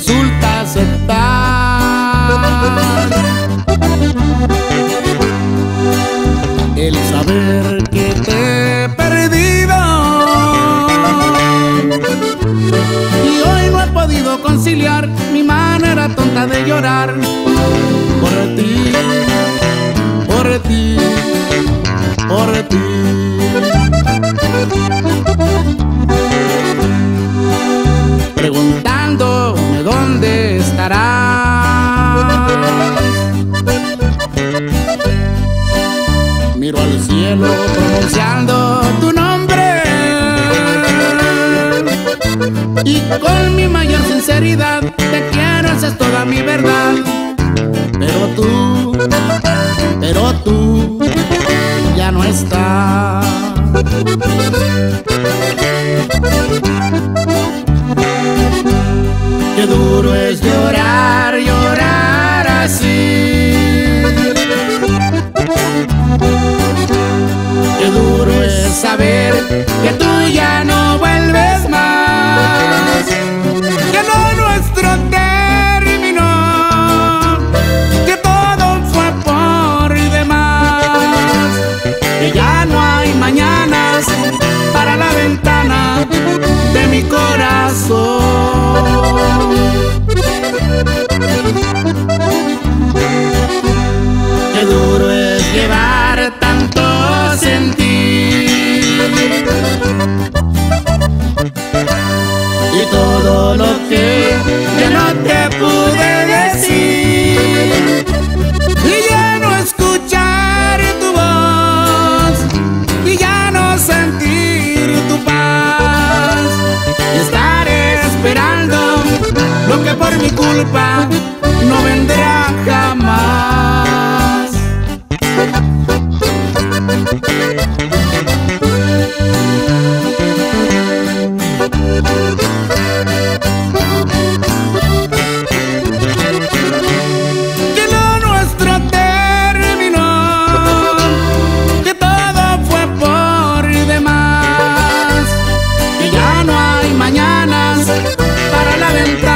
resulta aceptar el saber que te he perdido, y hoy no he podido conciliar mi manera tonta de llorar por ti, por ti, por ti. Preguntándome dónde estarás, miro al cielo pronunciando tu nombre, y con mi mayor sinceridad te quiero, esa es toda mi verdad. Pero tú ya no estás. Qué duro es llorar, llorar así. Qué duro es saber que tú ya no vuelves más, que lo nuestro terminó, que todo fue por demás, que ya no hay mañanas para la ventana de mi corazón. Qué duro es llevar tanto sentir y todo lo que ya no te pude decir, y ya no escuchar tu voz, y ya no sentir tu paz, y estar esperando lo que por mi culpa no vendrá jamás. Que lo nuestro terminó, que todo fue por demás, que ya no hay mañanas para la ventana